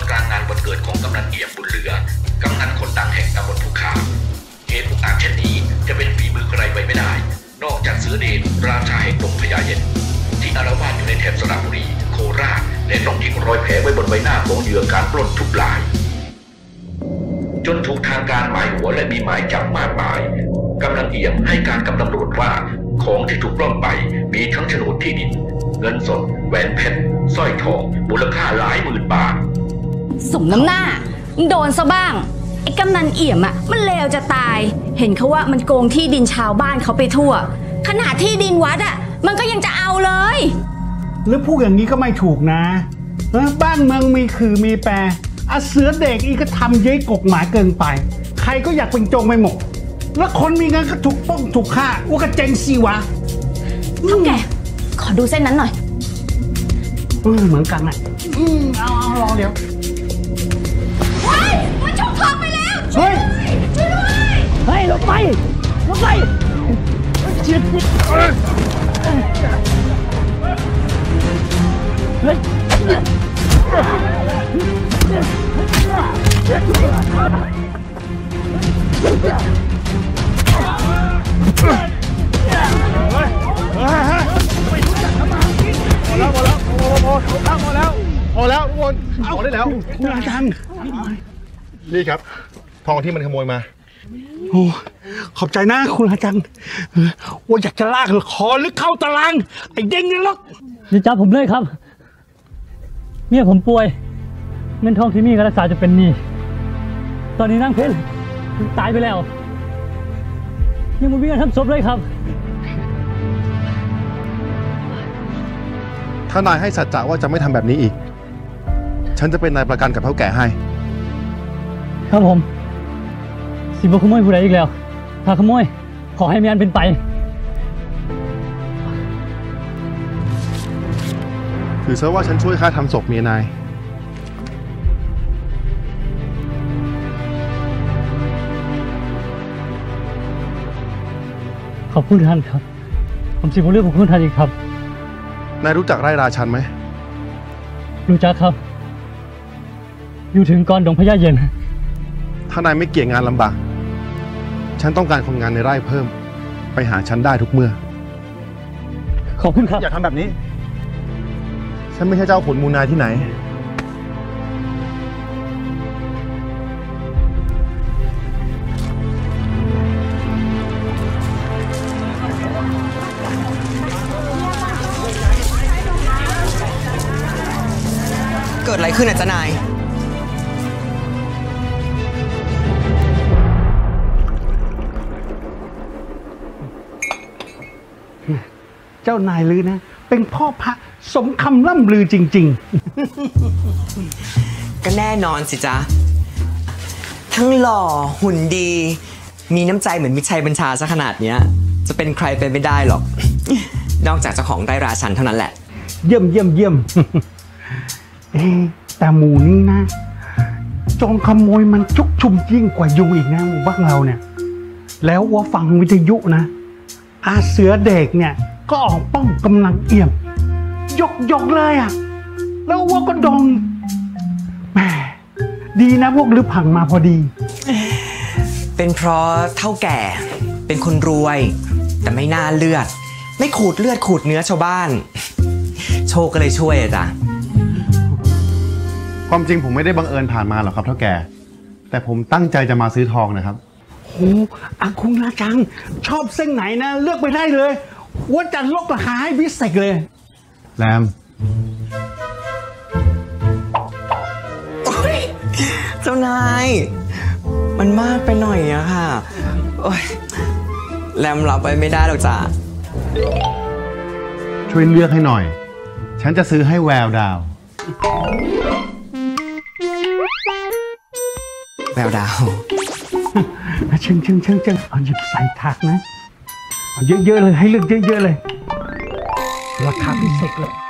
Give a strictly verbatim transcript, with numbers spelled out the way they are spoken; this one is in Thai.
กลางงานวันเกิดของกำนันเอี่ยมบุญเหลือกำนันคนดังแห่งตำบลภูขาเหตุอุกอาจเช่นนี้จะเป็นฝีมือใครไปไม่ได้นอกจากเสือเดชราชาแห่งดงพญาเย็นที่อาละวาดอยู่ในแถบสระบุรีโคราชและต้องทิ้งรอยแผลไว้บนใบหน้าของเหยื่อการปล้นทุกรายจนถูกทางการหมายหัวและมีหมายจับมากมายกำนันเอี่ยมให้การกับตำรวจว่าของที่ถูกปล้นไปมีทั้งโฉนดที่ดินเงินสดแหวนเพชรสร้อยทองมูลค่าหลายหมื่นบาทสมน้ำหน้าโดนซะบ้างไอ้กำนันเอี่ยมอะมันเลวจะตายเห็นเขาว่ามันโกงที่ดินชาวบ้านเขาไปทั่วขนาดที่ดินวัดอะมันก็ยังจะเอาเลยหรือพูดอย่างนี้ก็ไม่ถูกนะบ้านเมืองมีคือมีแปรอาเสือเด็กอีกก็ทำเย้ยกฎหมายเกินไปใครก็อยากเป็นโจงไปหมดแล้วคนมีเงินก็ถูกป้องถูกฆ่าว่าก็เจ๊งสิวะเท่าแก่ขอดูเส้นนั้นหน่อยเออเหมือนกันอ่ะอืมเอาเอาลองเดี๋ยวเฮ้ยมันฉกทองไปแล้วเฮ้ยช่วยด้วยเฮ้ยลงไปลงไปเจ็บเฮ้ยเฮ้ยพอแล้วพอแล้วพอพอพอแล้วพอแล้วทุกคนเอาได้แล้วคุณอาจารย์นี่ครับทองที่มันขโมยมาโอ้ขอบใจนะคุณอาจารย์ว่าอยากจะลากคอหรือเข้าตารางไอ้เด้งนี่หรอกอย่าจับผมเลยครับเมียผมป่วยเงินทองที่มีก็รักษาจะเป็นหนี้ตอนนี้นั่งเพลตายไปแล้วยังไม่มีเงินทำศพเลยครับถ้านายให้สัจจะว่าจะไม่ทำแบบนี้อีกฉันจะเป็นนายประกันกับเฒ่าแก่ให้ครับผมสิบขโมยผู้ใดอีกแล้วถ้าขโมยขอให้มีอันเป็นไปถือซะว่าฉันช่วยค่าทำศพเมียนายขอบคุณท่านครับผมสิบเรื่องของคุณท่านอีกครับนายรู้จักไร่ราชันไหมรู้จักครับอยู่ถึงก่อนดงพญาเย็นถ้านายไม่เกี่ยงงานลำบากฉันต้องการคนงานในไร่เพิ่มไปหาฉันได้ทุกเมื่อขอบคุณครับอย่าทำแบบนี้ฉันไม่ใช่เจ้าขุนมูลนายที่ไหนเกิดอะไรขึ้นอ่ะจ๊ะนายเจ้านายลือนะเป็นพ่อพระสมคำล่ำลือจริงๆก็แน่นอนสิจ๊ะทั้งหล่อหุ่นดีมีน้ำใจเหมือนมิตรชัยบัญชาซะขนาดเนี้ยจะเป็นใครเป็นไม่ได้หรอกนอกจากเจ้าของไร่ราชันเท่านั้นแหละเยี่ยมเยี่ยมเยี่ยมเอ๊แต่หมู่นี้นะจองขโมยมันชุกชุมยิ่งกว่ายุงอีกนะหมู่บ้านเราเนี่ยแล้วว่าฟังวิทยุนะอาเสือเด็กเนี่ยก็ออกป้องกำลังเอี่ยมยกยกเลยอ่ะแล้วว่าก็ดองแหมดีนะพวกลือผังมาพอดีเป็นเพราะเฒ่าแก่เป็นคนรวยแต่ไม่น่าเลือดไม่ขูดเลือดขูดเนื้อชาวบ้านโชคก็เลยช่วยอ่ะจ้ะความจริงผมไม่ได้บังเอิญผ่านมาหรอกครับเฒ่าแก่แต่ผมตั้งใจจะมาซื้อทองนะครับโอ้อาคุณอาจังชอบเส้นไหนนะเลือกไปได้เลยว่าจะลดราคาให้พิเศษเลยแรมเจ้านายมันมากไปหน่อยอะค่ะโอ้ยแรมรับไปไม่ได้หรอกจ้ะช่วยเลือกให้หน่อยฉันจะซื้อให้แววดาวแววดาวเชิงเชิงเชิงเชิงเอาหยิบใส่ถาดนะเอาเยอะๆเลยให้เลือกเยอะๆเลยราคาพิเศษเลย